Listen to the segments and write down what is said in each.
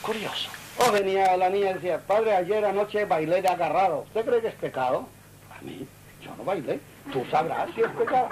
Curioso. O venía la niña y decía, padre, ayer anoche bailé de agarrado. ¿Usted cree que es pecado? A mí, yo no bailé. Tú sabrás si es pecado.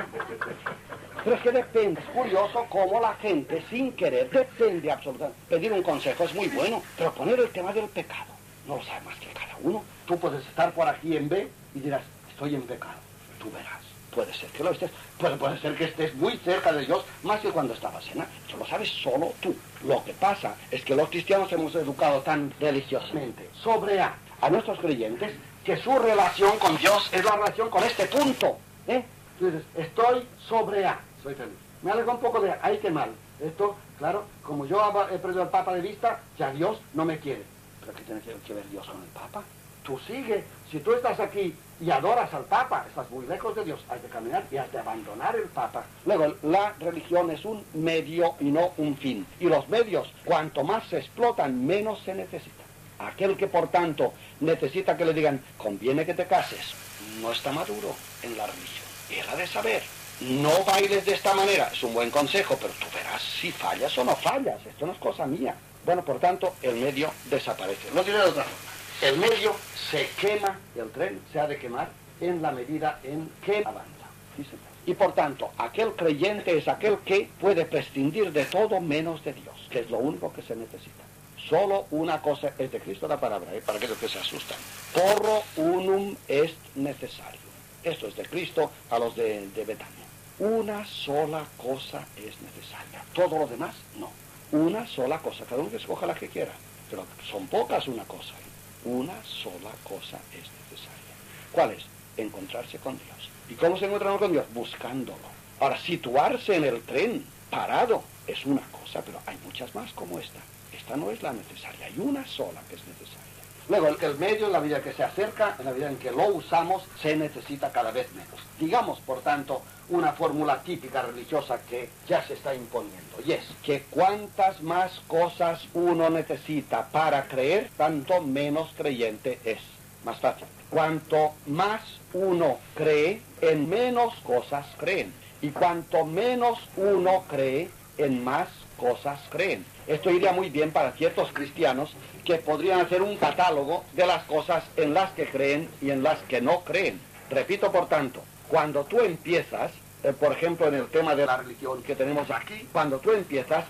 Pero es que depende. Es curioso cómo la gente, sin querer, depende absolutamente. Pedir un consejo es muy bueno, pero poner el tema del pecado no lo sabe más que cada uno. Tú puedes estar por aquí en B y dirás, estoy en pecado. Tú verás. Puede ser que lo estés, puede ser que estés muy cerca de Dios, más que cuando estabas en. Eso lo sabes solo tú. Lo que pasa es que los cristianos hemos educado tan religiosamente sobre a nuestros creyentes que su relación con Dios es la relación con este punto. Tú dices, estoy sobre A, soy feliz. Me alejo un poco de ay, qué mal. Esto, claro, como yo he perdido al Papa de vista, ya Dios no me quiere. ¿Pero qué tiene que ver Dios con el Papa? Tú sigue. Si tú estás aquí y adoras al Papa, estás muy lejos de Dios. Has de caminar y has de abandonar el Papa. Luego, la religión es un medio y no un fin. Y los medios, cuanto más se explotan, menos se necesitan. Aquel que, por tanto, necesita que le digan, conviene que te cases, no está maduro en la religión. Él ha de saber. No bailes de esta manera. Es un buen consejo, pero tú verás si fallas o no fallas. Esto no es cosa mía. Bueno, por tanto, el medio desaparece. Lo diré de otra forma. El medio se quema, el tren se ha de quemar en la medida en que avanza. ¿Sí, señor? Y por tanto, aquel creyente es aquel que puede prescindir de todo menos de Dios, que es lo único que se necesita. Solo una cosa es de Cristo la palabra, para aquellos que se asustan. Porro unum est necesario. Esto es de Cristo a los de Betania. Una sola cosa es necesaria. Todo lo demás, no. Una sola cosa. Cada uno que escoja la que quiera. Pero son pocas una cosa. Una sola cosa es necesaria. ¿Cuál es? Encontrarse con Dios. ¿Y cómo se encuentra con Dios? Buscándolo. Ahora, situarse en el tren parado es una cosa, pero hay muchas más como esta. Esta no es la necesaria. Hay una sola que es necesaria. Luego, el medio en la vida que se acerca, en la vida en que lo usamos, se necesita cada vez menos. Digamos, por tanto, una fórmula típica religiosa que ya se está imponiendo, y es que cuantas más cosas uno necesita para creer, tanto menos creyente es. Más fácil. Cuanto más uno cree, en menos cosas creen. Y cuanto menos uno cree, en más cosas creen. Esto iría muy bien para ciertos cristianos que podrían hacer un catálogo de las cosas en las que creen y en las que no creen. Repito, por tanto, cuando tú empiezas, por ejemplo, en el tema de la religión que tenemos aquí, cuando tú empiezas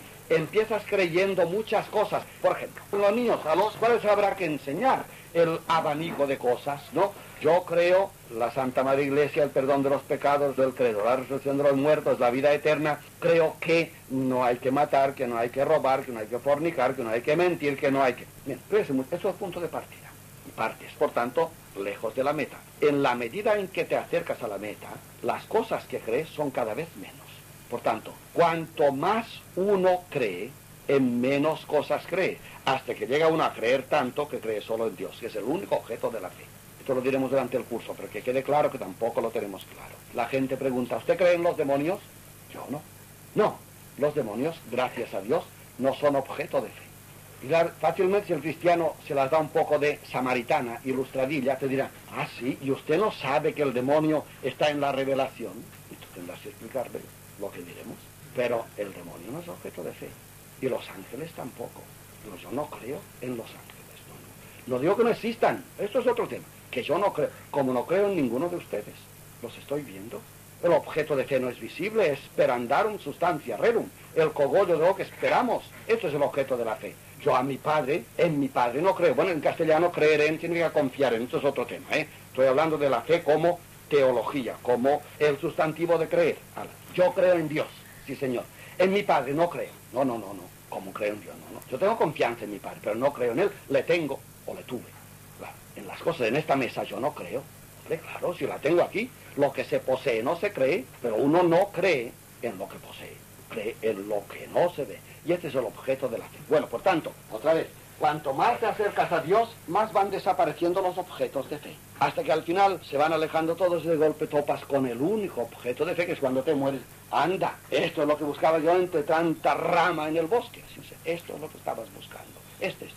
creyendo muchas cosas. Por ejemplo, los niños a los cuales habrá que enseñar el abanico de cosas, ¿no? Yo creo la Santa Madre Iglesia, el perdón de los pecados, del credo, la resurrección de los muertos, la vida eterna. Creo que no hay que matar, que no hay que robar, que no hay que fornicar, que no hay que mentir, que no hay que... Bien, eso es el punto de partida. Y partes, por tanto, lejos de la meta. En la medida en que te acercas a la meta, las cosas que crees son cada vez menos. Por tanto, cuanto más uno cree, en menos cosas cree, hasta que llega uno a creer tanto que cree solo en Dios, que es el único objeto de la fe. Esto lo diremos durante el curso, pero que quede claro que tampoco lo tenemos claro. La gente pregunta, ¿usted cree en los demonios? Yo no. No, los demonios, gracias a Dios, no son objeto de fe. Y fácilmente si el cristiano se las da un poco de samaritana, ilustradilla, te dirá, ah, sí, y usted no sabe que el demonio está en la revelación. Y tú tendrás que explicarle lo que diremos. Pero el demonio no es objeto de fe. Y los ángeles tampoco. Pero yo no creo en los ángeles. No digo que no existan. Esto es otro tema. Que yo no creo. Como no creo en ninguno de ustedes. Los estoy viendo. El objeto de fe no es visible. Es sperandarum substantia rerum. El cogollo de lo que esperamos. Esto es el objeto de la fe. Yo en mi padre no creo. Bueno, en castellano creer en significa confiar en. Esto es otro tema. Estoy hablando de la fe como teología. Como el sustantivo de creer. Yo creo en Dios. Sí, señor. En mi padre no creo. No. ¿Cómo creo en Dios? No. Yo tengo confianza en mi padre, pero no creo en él. Le tengo o le tuve. Claro. En las cosas en esta mesa yo no creo. Claro, si la tengo aquí, lo que se posee no se cree, pero uno no cree en lo que posee. Cree en lo que no se ve. Y este es el objeto de la fe. Bueno, por tanto, otra vez, cuanto más te acercas a Dios, más van desapareciendo los objetos de fe. Hasta que al final se van alejando todos y de golpe topas con el único objeto de fe, que es cuando te mueres. Anda, esto es lo que buscaba yo entre tanta rama en el bosque. Esto es lo que estabas buscando. Este es Dios.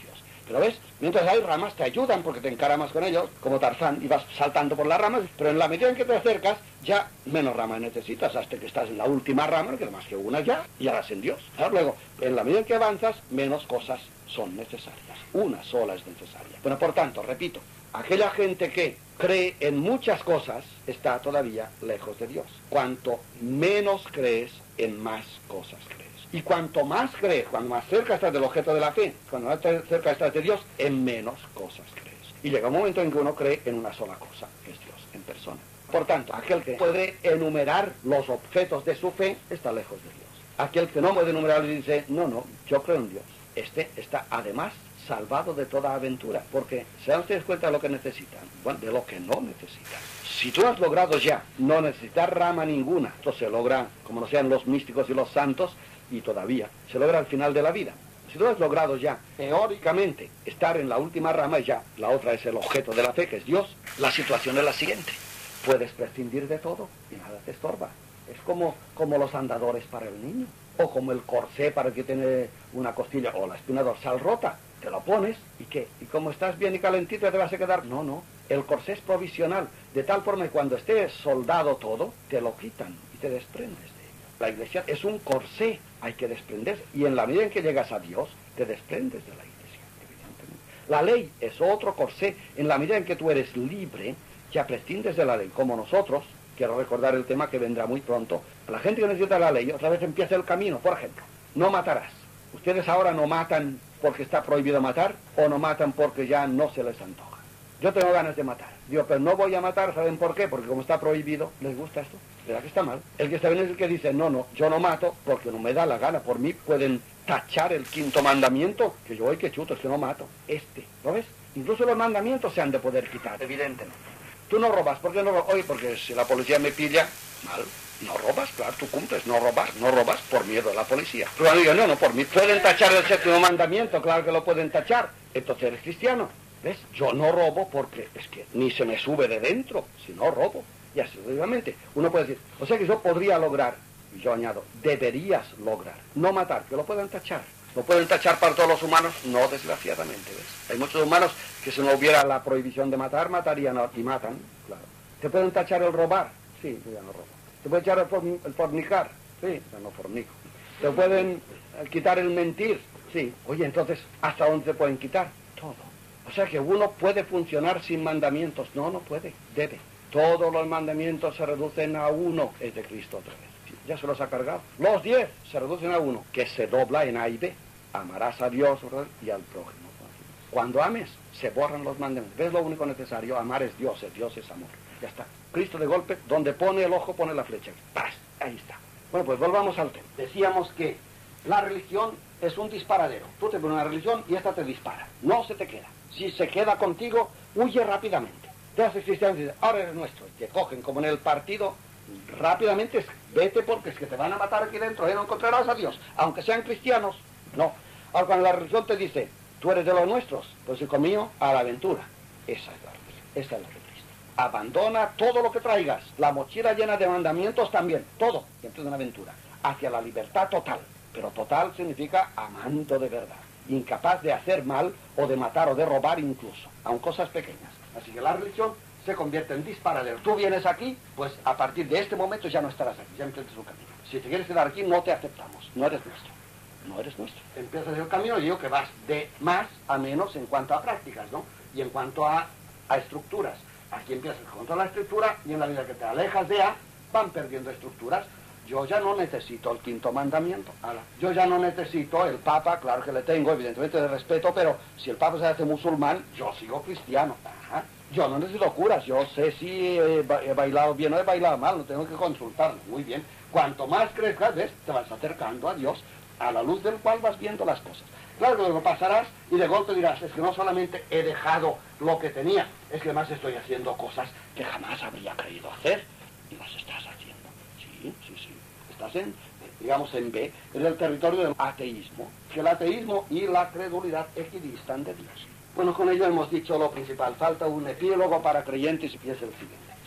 Pero ves, mientras hay ramas te ayudan porque te encaramas con ellos, como Tarzán, y vas saltando por las ramas, pero en la medida en que te acercas, ya menos ramas necesitas, hasta que estás en la última rama, no queda más que una ya harás en Dios. Luego, en la medida en que avanzas, menos cosas son necesarias. Una sola es necesaria. Bueno, por tanto, repito, aquella gente que cree en muchas cosas está todavía lejos de Dios. Cuanto menos crees, en más cosas crees. Y cuanto más crees, cuando más cerca estás del objeto de la fe, cuando más cerca estás de Dios, en menos cosas crees. Y llega un momento en que uno cree en una sola cosa, que es Dios, en persona. Por tanto, aquel que puede enumerar los objetos de su fe, está lejos de Dios. Aquel que no puede enumerar y dice, no, yo creo en Dios. Este está además salvado de toda aventura, porque se dan ustedes cuenta de lo que necesitan, bueno, de lo que no necesitan. Si tú has logrado ya no necesitar rama ninguna, esto se logra, como no sean los místicos y los santos, y todavía se logra al final de la vida. Si tú has logrado ya, teóricamente, estar en la última rama, y ya la otra es el objeto de la fe, que es Dios, la situación es la siguiente. Puedes prescindir de todo y nada te estorba. Es como los andadores para el niño, o como el corsé para el que tiene una costilla, o la espina dorsal rota. Te lo pones, ¿y qué? ¿Y como estás bien y calentito te vas a quedar? No. El corsé es provisional, de tal forma que cuando estés soldado todo, te lo quitan y te desprendes de ello. La iglesia es un corsé, hay que desprenderse. Y en la medida en que llegas a Dios, te desprendes de la iglesia, evidentemente. La ley es otro corsé. En la medida en que tú eres libre, ya prescindes de la ley, como nosotros. Quiero recordar el tema que vendrá muy pronto. La gente que necesita la ley, otra vez empieza el camino. Por ejemplo, no matarás. Ustedes ahora no matan porque está prohibido matar, o no matan porque ya no se les antoja. Yo tengo ganas de matar. Digo, pero no voy a matar, ¿saben por qué? Porque como está prohibido, ¿les gusta esto? ¿Verdad que está mal? El que está bien es el que dice, no, yo no mato porque no me da la gana. Por mí pueden tachar el 5.º mandamiento, que yo, hoy que chuto, es que no mato. ¿Lo ves? Incluso los mandamientos se han de poder quitar, evidentemente. Tú no robas, ¿por qué no robas? Oye, porque si la policía me pilla, mal. No robas, claro, tú cumples, no robas por miedo a la policía. Pero cuando digo, no, por mí pueden tachar el 7.º mandamiento, claro que lo pueden tachar. Entonces eres cristiano. ¿Ves? Yo no robo porque es que ni se me sube de dentro, si no robo. Y así, obviamente, uno puede decir, o sea que yo podría lograr, y yo añado, deberías lograr, no matar, que lo puedan tachar. ¿Lo pueden tachar para todos los humanos? No, desgraciadamente, ¿ves? Hay muchos humanos que si no hubiera la prohibición de matar, matarían y matan, claro. ¿Te pueden tachar el robar? Sí, yo ya no robo. ¿Te pueden echar el fornicar? Sí, ya no fornico. ¿Te pueden quitar el mentir? Sí. Oye, entonces, ¿hasta dónde te pueden quitar? Todo. O sea que uno puede funcionar sin mandamientos. No puede, debe. Todos los mandamientos se reducen a uno, es de Cristo otra vez. Ya se los ha cargado. Los 10 se reducen a uno, que se dobla en A y B. Amarás a Dios y al prójimo. Cuando ames, se borran los mandamientos. ¿Ves lo único necesario? Amar es Dios es amor. Ya está. Cristo de golpe, donde pone el ojo, pone la flecha. ¡Paz! Ahí está. Bueno, pues volvamos al tema. Decíamos que la religión es un disparadero. Tú te pones una religión y esta te dispara. No se te queda. Si se queda contigo, huye rápidamente. Te haces cristiano y dices, ahora eres nuestro. Te cogen como en el partido, rápidamente vete porque es que te van a matar aquí dentro y no encontrarás a Dios. Aunque sean cristianos, no. Ahora cuando la religión te dice, tú eres de los nuestros, pues hijo mío, a la aventura. Esa es la religión. Esa es la de Cristo. Abandona todo lo que traigas. La mochila llena de mandamientos también. Todo. Y empieza una aventura. Hacia la libertad total. Pero total significa amando de verdad. Incapaz de hacer mal o de matar o de robar incluso. Aun cosas pequeñas. Así que la religión se convierte en disparadero. Tú vienes aquí, pues a partir de este momento ya no estarás aquí. Ya empiezas un camino. Si te quieres quedar aquí, no te aceptamos. No eres nuestro. No eres nuestro. Empiezas el camino y digo que vas de más a menos en cuanto a prácticas, ¿no? Y en cuanto a estructuras. Aquí empiezas con toda la estructura y en la medida que te alejas de A, van perdiendo estructuras. Yo ya no necesito el 5.º mandamiento. Yo ya no necesito el Papa, claro que le tengo, evidentemente de respeto, pero si el Papa se hace musulmán, yo sigo cristiano. Ajá. Yo no necesito curas, yo sé si he bailado bien o he bailado mal, no tengo que consultarlo. Muy bien. Cuanto más crezcas, ¿ves? Te vas acercando a Dios, a la luz del cual vas viendo las cosas. Claro que luego pasarás y de golpe dirás, es que no solamente he dejado lo que tenía, es que además estoy haciendo cosas que jamás habría creído hacer. Y las estás haciendo. Sí. Estás digamos en B, en el territorio del ateísmo. Que el ateísmo y la credulidad equidistan de Dios. Bueno, con ello hemos dicho lo principal. Falta un epílogo para creyentes y es el siguiente.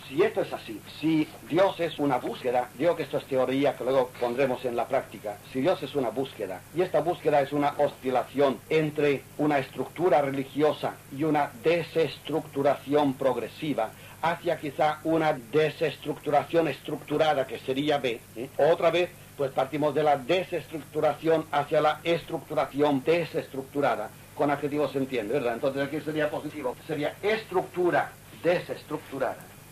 si esto es así, si Dios es una búsqueda, digo que esto es teoría que luego pondremos en la práctica, si Dios es una búsqueda, y esta búsqueda es una oscilación entre una estructura religiosa y una desestructuración progresiva, hacia quizá una desestructuración estructurada, que sería B, otra vez, pues partimos de la desestructuración hacia la estructuración desestructurada, con adjetivos se entiende, ¿verdad? Entonces aquí sería positivo, sería estructura desestructurada,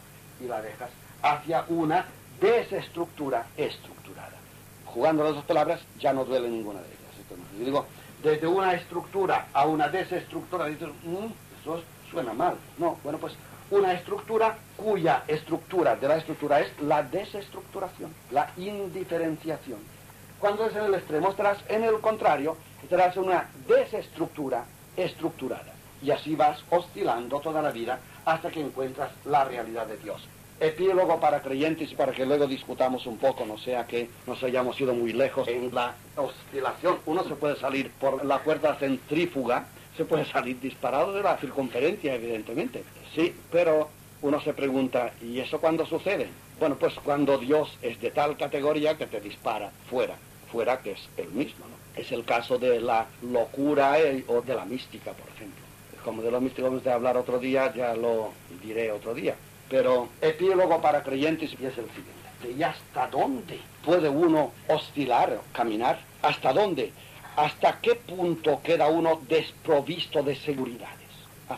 y la dejas hacia una desestructura estructurada. Jugando las dos palabras, ya no duele ninguna de ellas. Yo digo, desde una estructura a una desestructura, dices, eso suena mal. No, bueno, pues una estructura cuya estructura de la estructura es la desestructuración, la indiferenciación. Cuando es en el extremo, estarás en el contrario, estarás en una desestructura estructurada. Y así vas oscilando toda la vida hasta que encuentras la realidad de Dios. Epílogo para creyentes, y para que luego discutamos un poco, no sea que nos hayamos ido muy lejos en la oscilación. Uno se puede salir por la puerta centrífuga, se puede salir disparado de la circunferencia, evidentemente. Sí, pero uno se pregunta, ¿y eso cuándo sucede? Bueno, pues cuando Dios es de tal categoría que te dispara fuera que es el mismo, ¿no? Es el caso de la locura o de la mística, por ejemplo. Como de lo místico vamos a hablar otro día, ya lo diré otro día. Pero epílogo para creyentes es el siguiente. ¿Y hasta dónde puede uno oscilar, caminar? ¿Hasta dónde? ¿Hasta qué punto queda uno desprovisto de seguridades?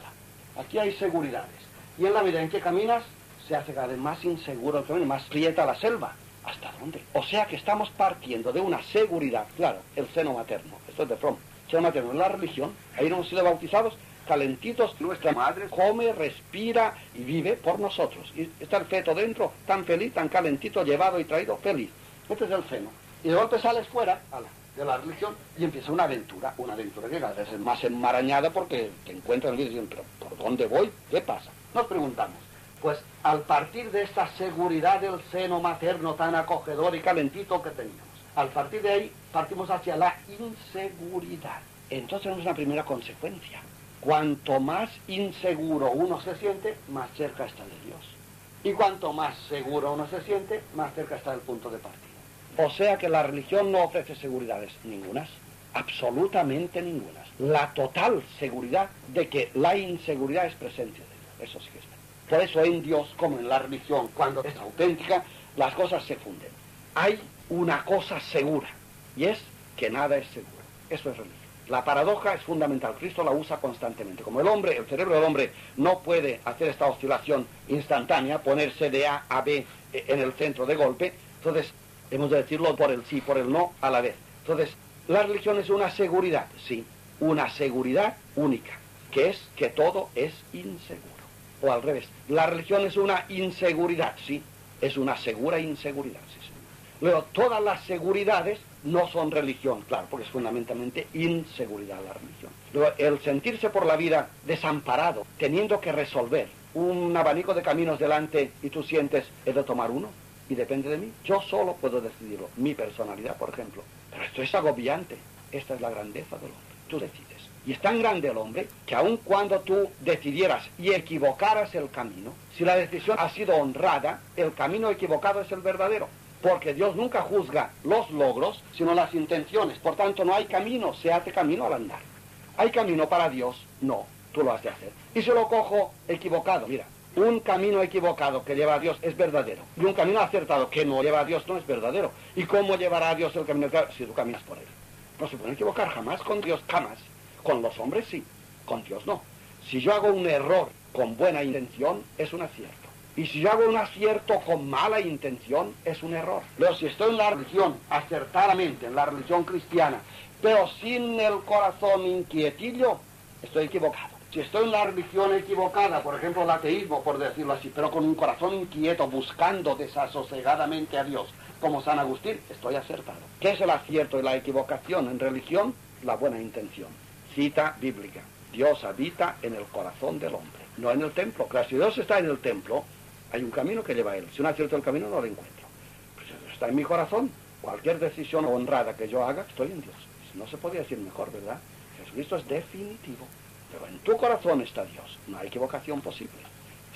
Aquí hay seguridades. Y en la medida en que caminas, se hace cada vez más inseguro el camino, más prieta la selva. ¿Hasta dónde? O sea que estamos partiendo de una seguridad, claro, el seno materno. Esto es de Fromm. El seno materno es la religión. Ahí no hemos sido bautizados, calentitos. Nuestra madre come, respira y vive por nosotros. Y está el feto dentro, tan feliz, tan calentito, llevado y traído, feliz. Este es el seno. Y de golpe sales fuera de la religión y empieza una aventura que cada vez es más enmarañada porque te encuentras y dices, pero ¿por dónde voy? ¿Qué pasa? Nos preguntamos. Pues al partir de esta seguridad del seno materno tan acogedor y calentito que teníamos, al partir de ahí partimos hacia la inseguridad. Entonces tenemos una primera consecuencia. Cuanto más inseguro uno se siente, más cerca está de Dios. Y cuanto más seguro uno se siente, más cerca está del punto de partida. O sea que la religión no ofrece seguridades ningunas, absolutamente ningunas. La total seguridad de que la inseguridad es presencia de Dios. Eso sí que es verdad. Por eso en Dios, como en la religión, cuando es auténtica, las cosas se funden. Hay una cosa segura, y es que nada es seguro. Eso es religión. La paradoja es fundamental, Cristo la usa constantemente. Como el cerebro del hombre no puede hacer esta oscilación instantánea, ponerse de A a B en el centro de golpe, entonces hemos de decirlo por el sí, por el no a la vez. Entonces, la religión es una seguridad, sí, una seguridad única, que es que todo es inseguro. O al revés, la religión es una inseguridad, sí, es una segura inseguridad, sí, sí. Luego, todas las seguridades no son religión, claro, porque es fundamentalmente inseguridad la religión. Luego, el sentirse por la vida desamparado, teniendo que resolver un abanico de caminos delante y tú sientes, he de tomar uno, y depende de mí, yo solo puedo decidirlo, mi personalidad, por ejemplo. Pero esto es agobiante, esta es la grandeza del hombre, tú decides. Y es tan grande el hombre que aun cuando tú decidieras y equivocaras el camino, si la decisión ha sido honrada, el camino equivocado es el verdadero. Porque Dios nunca juzga los logros, sino las intenciones. Por tanto, no hay camino, se hace camino al andar. ¿Hay camino para Dios? No, tú lo has de hacer. Y si lo cojo equivocado, mira, un camino equivocado que lleva a Dios es verdadero. Y un camino acertado que no lleva a Dios no es verdadero. ¿Y cómo llevará a Dios el camino equivocado? Si tú caminas por él. No se puede equivocar jamás con Dios, jamás. Con los hombres sí, con Dios no. Si yo hago un error con buena intención, es un acierto. Y si yo hago un acierto con mala intención, es un error. Pero si estoy en la religión, acertadamente, en la religión cristiana, pero sin el corazón inquietillo, estoy equivocado. Si estoy en la religión equivocada, por ejemplo el ateísmo, por decirlo así, pero con un corazón inquieto, buscando desasosegadamente a Dios, como San Agustín, estoy acertado. ¿Qué es el acierto y la equivocación en religión? La buena intención. Cita bíblica. Dios habita en el corazón del hombre, no en el templo. Claro, si Dios está en el templo, hay un camino que lleva a él. Si no acierto el camino, no lo encuentro. Pues está en mi corazón. Cualquier decisión honrada que yo haga, estoy en Dios. No se podría decir mejor, ¿verdad? Jesucristo es definitivo. Pero en tu corazón está Dios. No hay equivocación posible.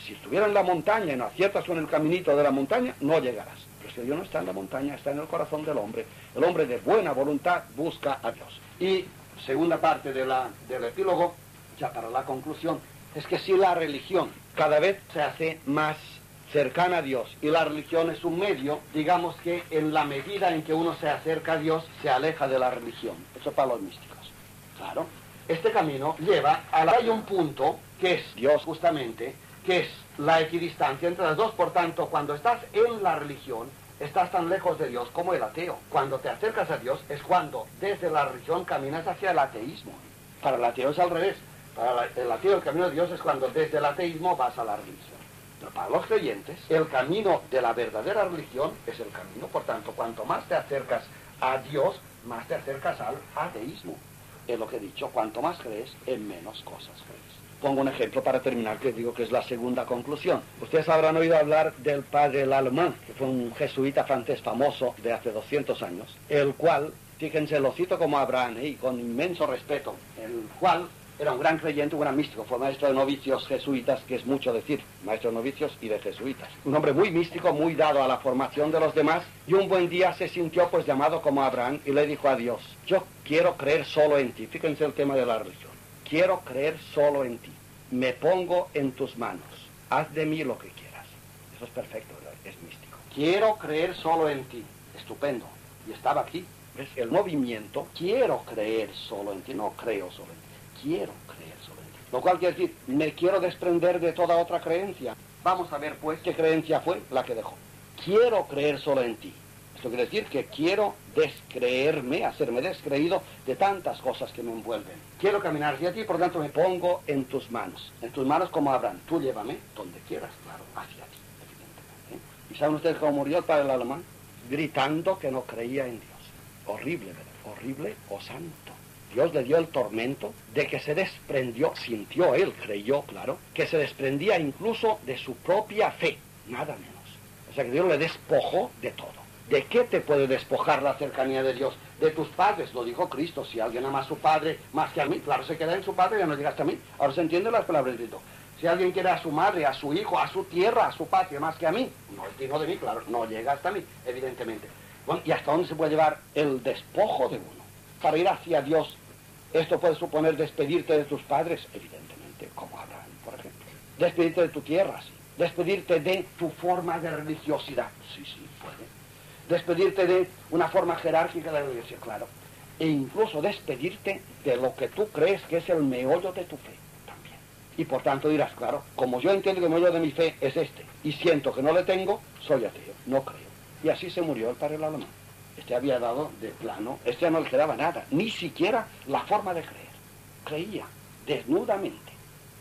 Si estuvieras en la montaña y no aciertas con el caminito de la montaña, no llegarás. Pero si Dios no está en la montaña, está en el corazón del hombre. El hombre de buena voluntad busca a Dios. Y segunda parte del epílogo, ya para la conclusión, es que si la religión cada vez se hace más cercana a Dios y la religión es un medio, digamos que en la medida en que uno se acerca a Dios, se aleja de la religión. Eso para los místicos. Claro. Este camino lleva hay un punto que es Dios justamente, que es la equidistancia entre las dos. Por tanto, cuando estás en la religión, estás tan lejos de Dios como el ateo. Cuando te acercas a Dios es cuando desde la religión caminas hacia el ateísmo. Para el ateo es al revés. Para el ateo el camino de Dios es cuando desde el ateísmo vas a la religión. Pero para los creyentes, el camino de la verdadera religión es el camino. Por tanto, cuanto más te acercas a Dios, más te acercas al ateísmo. Es lo que he dicho, cuanto más crees, en menos cosas crees. Pongo un ejemplo para terminar, que digo que es la segunda conclusión. Ustedes habrán oído hablar del padre Lallemand, que fue un jesuita francés famoso de hace 200 años, el cual, fíjense, lo cito como Abraham, y con inmenso respeto, el cual era un gran creyente, un gran místico, fue maestro de novicios jesuitas, que es mucho decir, maestro de novicios y de jesuitas. Un hombre muy místico, muy dado a la formación de los demás, y un buen día se sintió pues llamado como Abraham y le dijo a Dios: yo quiero creer solo en ti. Fíjense el tema de la religión. Quiero creer solo en ti. Me pongo en tus manos. Haz de mí lo que quieras. Eso es perfecto, ¿verdad? Es místico. Quiero creer solo en ti. Estupendo. Y estaba aquí. ¿Ves? El movimiento, quiero creer solo en ti, no creo solo en ti. Quiero creer solo en ti. Lo cual quiere decir, me quiero desprender de toda otra creencia. Vamos a ver, pues, qué creencia fue la que dejó. Quiero creer solo en ti. Esto quiere decir que quiero descreerme, hacerme descreído de tantas cosas que me envuelven. Quiero caminar hacia ti, por lo tanto me pongo en tus manos. En tus manos como Abraham. Tú llévame donde quieras, claro, hacia ti, evidentemente. ¿Y saben ustedes cómo murió el padre Lallemand? Gritando que no creía en Dios. Horrible, ¿verdad? Horrible o santo. Dios le dio el tormento de que se desprendió, sintió él, creyó, claro, que se desprendía incluso de su propia fe, nada menos. O sea que Dios le despojó de todo. ¿De qué te puede despojar la cercanía de Dios? De tus padres, lo dijo Cristo. Si alguien ama a su padre más que a mí, claro, se queda en su padre y ya no llega hasta a mí. Ahora se entienden las palabras de Cristo. Si alguien quiere a su madre, a su hijo, a su tierra, a su patria más que a mí, no es digno de mí, claro, no llega hasta mí, evidentemente. Bueno, ¿y hasta dónde se puede llevar el despojo de uno? Para ir hacia Dios, ¿esto puede suponer despedirte de tus padres? Evidentemente, como Abraham, por ejemplo. Despedirte de tu tierra, sí. Despedirte de tu forma de religiosidad, sí, puede. Despedirte de una forma jerárquica de la iglesia, claro. E incluso despedirte de lo que tú crees que es el meollo de tu fe, también. Y por tanto dirás, claro, como yo entiendo que el meollo de mi fe es este, y siento que no le tengo, soy ateo, no creo. Y así se murió el padre Lallemand. Este había dado de plano, este no le quedaba nada, ni siquiera la forma de creer. Creía, desnudamente,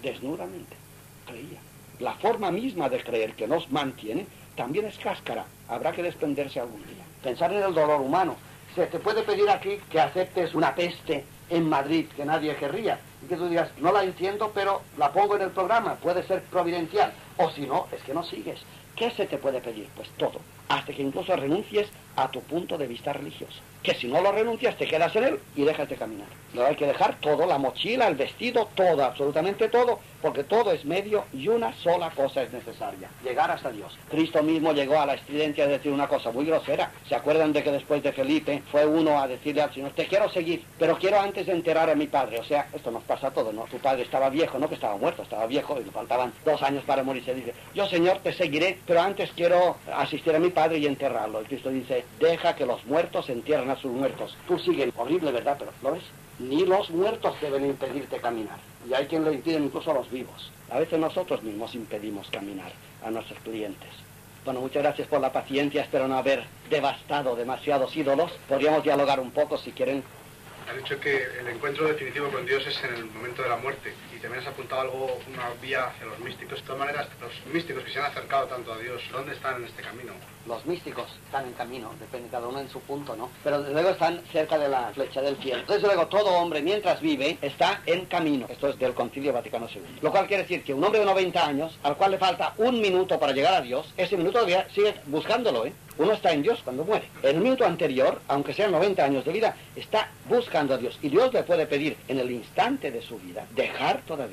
creía. La forma misma de creer que nos mantiene también es cáscara, habrá que desprenderse algún día. Pensar en el dolor humano. Se te puede pedir aquí que aceptes una peste en Madrid que nadie querría, y que tú digas, no la entiendo, pero la pongo en el programa, puede ser providencial, o si no, es que no sigues. ¿Qué se te puede pedir? Pues todo, hasta que incluso renuncies a tu punto de vista religioso. Que si no lo renuncias, te quedas en él y dejas de caminar. No hay que dejar todo, la mochila, el vestido, todo, absolutamente todo, porque todo es medio y una sola cosa es necesaria, llegar hasta Dios. Cristo mismo llegó a la estridencia de decir una cosa muy grosera. ¿Se acuerdan de que después de Felipe fue uno a decirle al Señor, te quiero seguir, pero quiero antes de enterrar a mi padre? O sea, esto nos pasa a todos, ¿no? Tu padre estaba viejo, no que estaba muerto, estaba viejo y le faltaban 2 años para morir. Se dice, yo Señor te seguiré, pero antes quiero asistir a mi padre y enterrarlo. Y Cristo dice, deja que los muertos entierren a sus muertos. Tú sigues, horrible, ¿verdad? Pero, ¿lo ves? Ni los muertos deben impedirte caminar. Y hay quien lo impide incluso a los vivos. A veces nosotros mismos impedimos caminar a nuestros clientes. Bueno, muchas gracias por la paciencia. Espero no haber devastado demasiados ídolos. Podríamos dialogar un poco si quieren. Ha dicho que el encuentro definitivo con Dios es en el momento de la muerte. Y también has apuntado algo, una vía hacia los místicos. De todas maneras, los místicos que se han acercado tanto a Dios, ¿dónde están en este camino? Los místicos están en camino, depende cada uno en su punto, ¿no? Pero desde luego están cerca de la flecha del cielo. Desde luego todo hombre mientras vive está en camino. Esto es del Concilio Vaticano II. Lo cual quiere decir que un hombre de 90 años, al cual le falta 1 minuto para llegar a Dios, ese minuto todavía sigue buscándolo, ¿eh? Uno está en Dios cuando muere. En el minuto anterior, aunque sean 90 años de vida, está buscando a Dios. Y Dios le puede pedir en el instante de su vida dejar todavía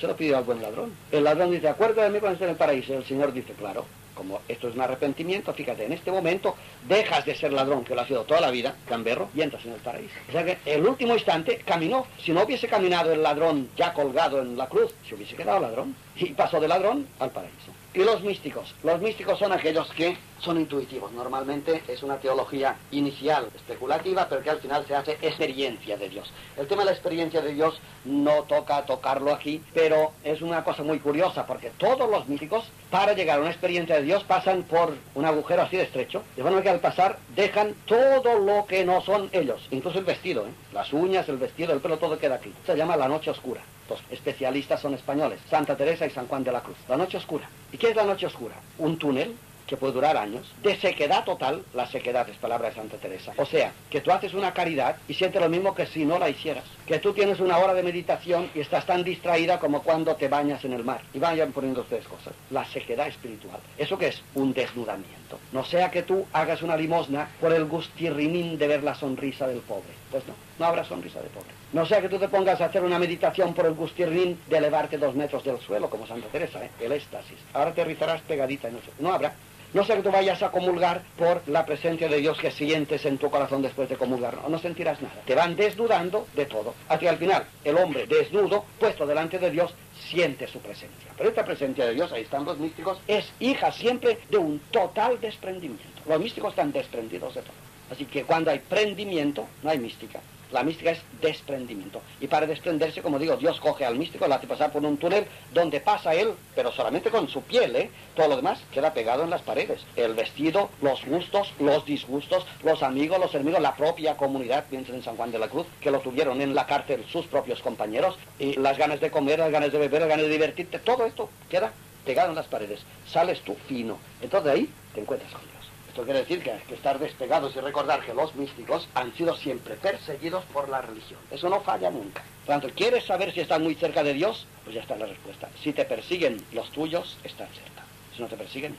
Se lo pidió al buen ladrón. El ladrón dice, acuérdate de mí cuando esté en el paraíso. El Señor dice, claro, como esto es un arrepentimiento, fíjate, en este momento dejas de ser ladrón, que lo ha sido toda la vida, gamberro, y entras en el paraíso. O sea que el último instante caminó. Si no hubiese caminado el ladrón ya colgado en la cruz, se hubiese quedado ladrón. Y pasó de ladrón al paraíso. Y los místicos son aquellos que son intuitivos. Normalmente es una teología inicial, especulativa, pero que al final se hace experiencia de Dios. El tema de la experiencia de Dios no toca tocarlo aquí, pero es una cosa muy curiosa, porque todos los místicos, para llegar a una experiencia de Dios, pasan por un agujero así de estrecho, de forma que al pasar dejan todo lo que no son ellos, incluso el vestido, las uñas, el vestido, el pelo, todo queda aquí. Se llama la noche oscura. Los especialistas son españoles, Santa Teresa y San Juan de la Cruz. La noche oscura. ¿Y qué es la noche oscura? Un túnel que puede durar años, de sequedad total. La sequedad es palabra de Santa Teresa. O sea, que tú haces una caridad y sientes lo mismo que si no la hicieras. Que tú tienes una hora de meditación y estás tan distraída como cuando te bañas en el mar. Y vayan poniendo ustedes cosas. La sequedad espiritual. ¿Eso qué es? Un desnudamiento. No sea que tú hagas una limosna por el gustirrinín de ver la sonrisa del pobre. Pues no habrá sonrisa de pobre. No sea que tú te pongas a hacer una meditación por el gustirrinín de elevarte 2 metros del suelo, como Santa Teresa, el éxtasis. Ahora te rizarás pegadita en el suelo. No habrá. No sea que tú vayas a comulgar por la presencia de Dios que sientes en tu corazón después de comulgar. No sentirás nada. Te van desnudando de todo. Hasta al final, el hombre desnudo, puesto delante de Dios, siente su presencia. Pero esta presencia de Dios, ahí están los místicos, es hija siempre de un total desprendimiento. Los místicos están desprendidos de todo. Así que cuando hay prendimiento, no hay mística. La mística es desprendimiento. Y para desprenderse, como digo, Dios coge al místico, lo hace pasar por un túnel donde pasa él, pero solamente con su piel, Todo lo demás queda pegado en las paredes. El vestido, los gustos, los disgustos, los amigos, los enemigos, la propia comunidad, piensen en San Juan de la Cruz, que lo tuvieron en la cárcel sus propios compañeros, y las ganas de comer, las ganas de beber, las ganas de divertirte, todo esto queda pegado en las paredes. Sales tú fino. Entonces ahí te encuentras con Dios. Esto quiere decir que hay que estar despegados y recordar que los místicos han sido siempre perseguidos por la religión. Eso no falla nunca. Por lo tanto, ¿quieres saber si estás muy cerca de Dios? Pues ya está la respuesta. Si te persiguen los tuyos, están cerca. Si no te persiguen, no.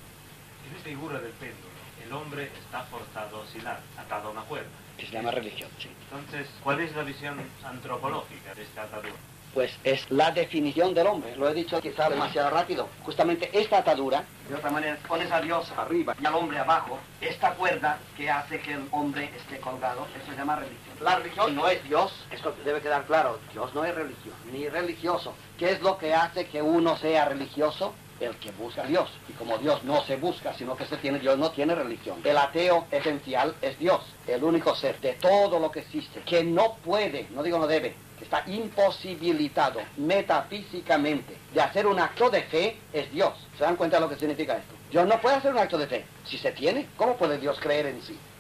En esta figura del péndulo, el hombre está forzado a oscilar, atado a una cuerda. Que se llama religión, sí. Entonces, ¿cuál es la visión antropológica de esta atadura? Pues es la definición del hombre. Lo he dicho quizá demasiado rápido. Justamente esta atadura, de otra manera, pones a Dios arriba y al hombre abajo. Esta cuerda que hace que el hombre esté colgado, eso se llama religión. La religión no es Dios, esto debe quedar claro. Dios no es religión, ni religioso. ¿Qué es lo que hace que uno sea religioso? El que busca a Dios. Y como Dios no se busca, sino que se tiene, Dios no tiene religión. El ateo esencial es Dios, el único ser de todo lo que existe, que no puede, no digo no debe, que está imposibilitado metafísicamente de hacer un acto de fe, es Dios. ¿Se dan cuenta de lo que significa esto? Dios no puede hacer un acto de fe. Si se tiene, ¿cómo puede Dios creer en sí?